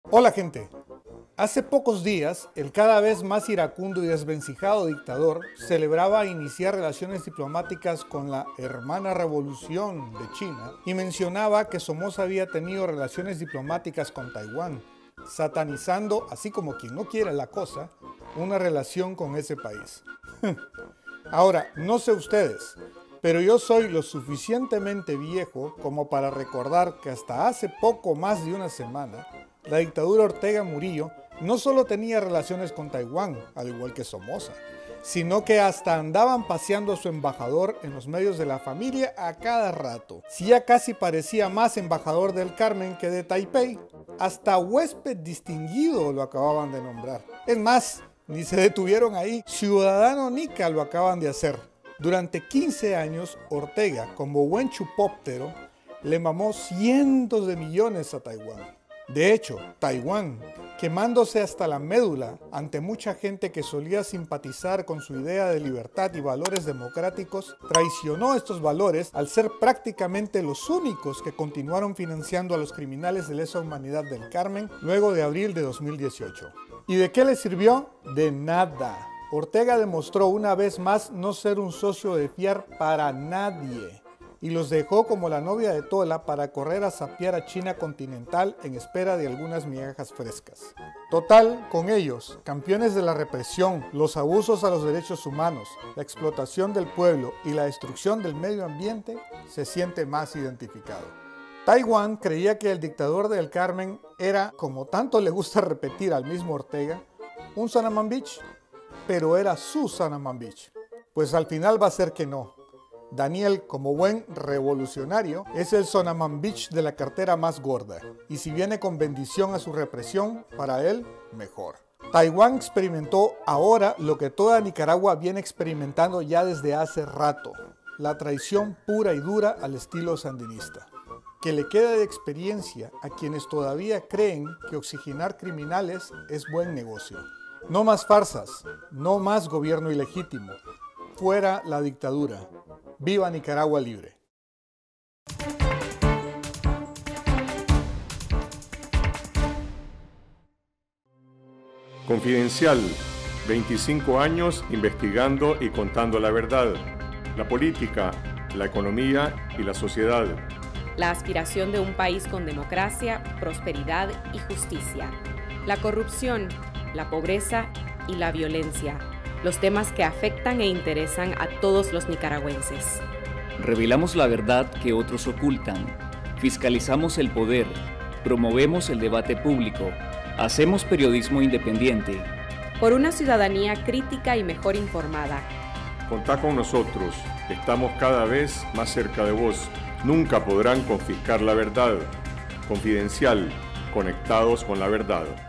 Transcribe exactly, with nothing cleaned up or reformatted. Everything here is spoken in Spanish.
Hola gente, hace pocos días el cada vez más iracundo y desvencijado dictador celebraba iniciar relaciones diplomáticas con la hermana revolución de China y mencionaba que Somoza había tenido relaciones diplomáticas con Taiwán, satanizando, así como quien no quiere la cosa, una relación con ese país. Ahora, no sé ustedes, pero yo soy lo suficientemente viejo como para recordar que hasta hace poco más de una semana, la dictadura Ortega Murillo no solo tenía relaciones con Taiwán, al igual que Somoza, sino que hasta andaban paseando a su embajador en los medios de la familia a cada rato. Si ya casi parecía más embajador del Carmen que de Taipei, hasta huésped distinguido lo acababan de nombrar. Es más, ni se detuvieron ahí, ciudadano nica lo acaban de hacer. Durante quince años, Ortega, como buen chupóptero, le mamó cientos de millones a Taiwán. De hecho, Taiwán, quemándose hasta la médula ante mucha gente que solía simpatizar con su idea de libertad y valores democráticos, traicionó estos valores al ser prácticamente los únicos que continuaron financiando a los criminales de lesa humanidad del Carmen luego de abril de dos mil dieciocho. ¿Y de qué le sirvió? De nada. Ortega demostró una vez más no ser un socio de fiar para nadie y los dejó como la novia de Tola para correr a sapear a China continental en espera de algunas migajas frescas. Total, con ellos, campeones de la represión, los abusos a los derechos humanos, la explotación del pueblo y la destrucción del medio ambiente, se siente más identificado. Taiwán creía que el dictador del Carmen era, como tanto le gusta repetir al mismo Ortega, un Sanamambich, pero era su Sanamambich. Pues al final va a ser que no. Daniel, como buen revolucionario, es el Sonamambich de la cartera más gorda, y si viene con bendición a su represión, para él, mejor. Taiwán experimentó ahora lo que toda Nicaragua viene experimentando ya desde hace rato, la traición pura y dura al estilo sandinista. Que le quede de experiencia a quienes todavía creen que oxigenar criminales es buen negocio. No más farsas, no más gobierno ilegítimo, fuera la dictadura. ¡Viva Nicaragua libre! Confidencial, veinticinco años investigando y contando la verdad, la política, la economía y la sociedad. La aspiración de un país con democracia, prosperidad y justicia. La corrupción, la pobreza y la violencia. Los temas que afectan e interesan a todos los nicaragüenses. Revelamos la verdad que otros ocultan, fiscalizamos el poder, promovemos el debate público, hacemos periodismo independiente. Por una ciudadanía crítica y mejor informada. Contá con nosotros, estamos cada vez más cerca de vos. Nunca podrán confiscar la verdad. Confidencial, conectados con la verdad.